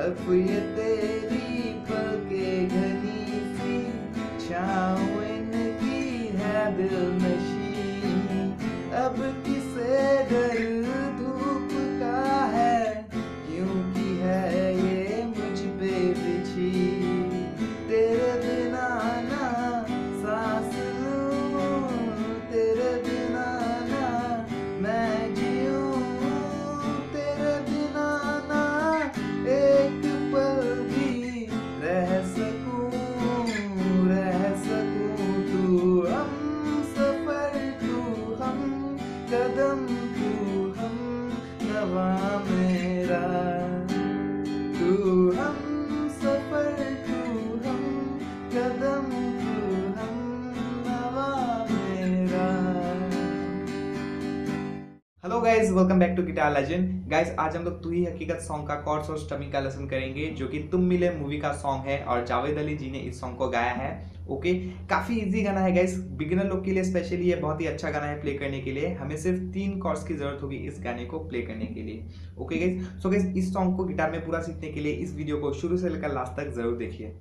तरफ ये तेरी पलके घनी सी छाँव इनकी है दिलनशी। अब किसे डर धूप का है, क्योंकि है ये मुझ पे बिछी। तेरे बिना ना सांस लूं, तेरे बिना ना मैं जीऊं, तेरे बिना ना एक पल भी रह सकूं, तू हम सफर, तू हम कदम, तू हम नवा मेरा, तू हम सफर, तू हम कदम, तू हम नवा मेरा। Hello guys, welcome back to guitar legend. Guys आज हम लोग तू ही हकीकत सॉन्ग का कॉर्ड्स और स्टमिंग का लेसन करेंगे, जो कि तुम मिले मूवी का सॉन्ग है और जावेद अली जी ने इस सॉन्ग को गाया है। ओके, काफी इजी गाना है गाइज, बिगिनर लोग के लिए स्पेशली ये बहुत ही अच्छा गाना है प्ले करने के लिए। हमें सिर्फ 3 कॉर्ड्स की जरूरत होगी इस गाने को प्ले करने के लिए। ओके गाइज, सो गाइज इस सॉन्ग को गिटार में पूरा सीखने के लिए इस वीडियो को शुरू से लेकर लास्ट तक जरूर देखिए।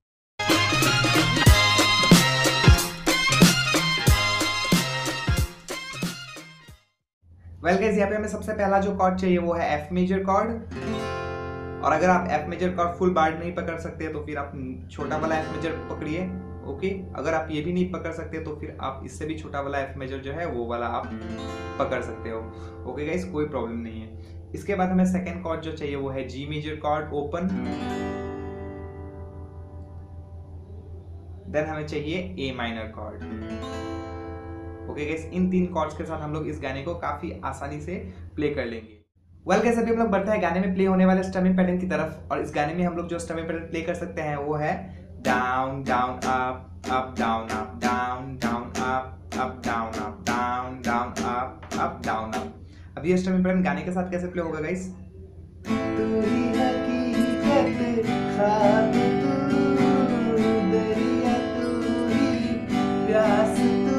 वेल गाइस, यहाँ पे हमें सबसे पहला जो कॉर्ड चाहिए वो है एफ मेजर कॉर्ड। और अगर आप F major chord full bar नहीं पकड़ सकते तो फिर आप छोटा वाला एफ मेजर पकड़िए। ओके, अगर आप ये भी नहीं पकड़ सकते तो फिर आप इससे भी छोटा वाला एफ मेजर जो है वो वाला आप पकड़ सकते हो। ओके गाइस, कोई प्रॉब्लम नहीं है। इसके बाद हमें सेकेंड कॉर्ड जो चाहिए वो है G major chord open. Then हमें चाहिए A minor chord. Okay guys, इन 3 कॉर्ड्स के साथ हम लोग इस गाने को काफी आसानी से प्ले कर लेंगे। वेल गाइस, अभी हम लोग बढ़ते हैं गाने में प्ले होने वाले स्टमिंग पैटर्न की तरफ। और इस गाने में हम लोग जो स्टमिंग पैटर्न प्ले कर सकते हैं वो है down down up up down up down down up down up down down up down up. अब ये स्टमिंग पैटर्न गाने के साथ कैसे प्ले होगा गाइस? तू ही हकीकत, ख्वाब तू, दरिया तू ही, प्यास तू,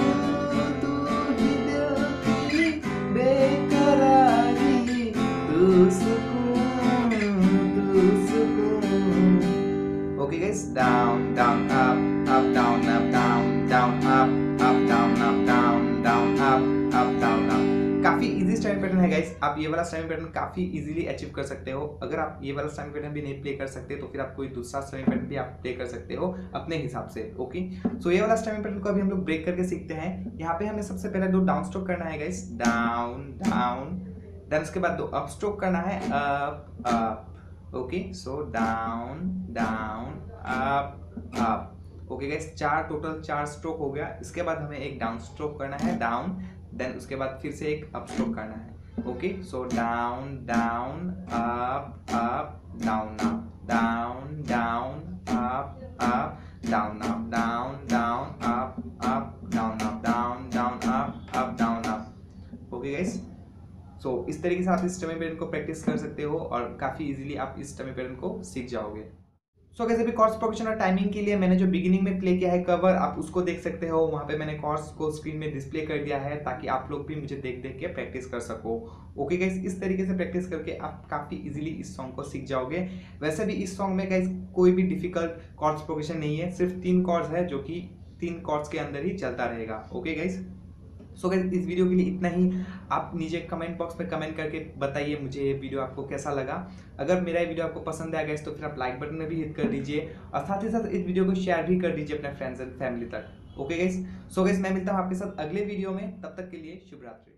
बेकरारी, तू सुकून, तू सुकून। Okay guys, down down up down up down down up down up down down up down up. काफी इजी स्टमिंग पैटर्न है गाइस। आप ये वाला स्टमिंग पैटर्न काफी इजीली अचीव कर सकते हो। अगर आप ये वाला स्टमिंग पैटर्न भी नहीं प्ले कर सकते तो फिर आप कोई दूसरा स्टमिंग पैटर्न भी आप प्ले कर सकते हो अपने हिसाब से। ओके, सो ये वाला स्टमिंग पैटर्न को अभी हम लोग ब्रेक करके सीखते हैं। यहाँ पे हमें सबसे पहले 2 डाउन स्ट्रोक करना है गाइस, डाउन डाउन। देन उसके बाद 2 अप स्ट्रोक करना है, up up. Okay, so down down up up. Okay guys, total 4 stroke हो गया। इसके बाद हमें एक डाउन स्ट्रोक करना है, डाउन। देन उसके बाद फिर से एक अप स्ट्रोक करना है। Okay, so down down up up down up down down up up down up down down up down up down down up down up. Okay guys, so इस तरीके से आप इस स्टमिंग पैटर्न को प्रैक्टिस कर सकते हो और काफी इजीली आप इस स्टमिंग पैटर्न को सीख जाओगे। सो कैसे भी कॉर्ड्स प्रोग्रेशन और टाइमिंग के लिए मैंने जो बिगिनिंग में प्ले किया है कवर, आप उसको देख सकते हो। वहाँ पे मैंने कॉर्ड्स को स्क्रीन में डिस्प्ले कर दिया है ताकि आप लोग भी मुझे देख देख के प्रैक्टिस कर सको। ओके गाइस, इस तरीके से प्रैक्टिस करके आप काफ़ी इजीली इस सॉन्ग को सीख जाओगे। वैसे भी इस सॉन्ग में गाइस कोई भी डिफिकल्ट कॉर्ड्स प्रोग्रेशन नहीं है, सिर्फ 3 कॉर्ड्स है जो कि 3 कॉर्ड्स के अंदर ही चलता रहेगा। ओके गाइस, सो गाइस इस वीडियो के लिए इतना ही। आप नीचे कमेंट बॉक्स में कमेंट करके बताइए मुझे ये वीडियो आपको कैसा लगा। अगर मेरा ये वीडियो आपको पसंद आया गाइस तो फिर आप लाइक बटन में भी हिट कर दीजिए और साथ ही साथ इस वीडियो को शेयर भी कर दीजिए अपने फ्रेंड्स एंड फैमिली तक। ओके गाइस, सो गाइस मैं मिलता हूँ आपके साथ अगले वीडियो में, तब तक के लिए शुभ रात्रि।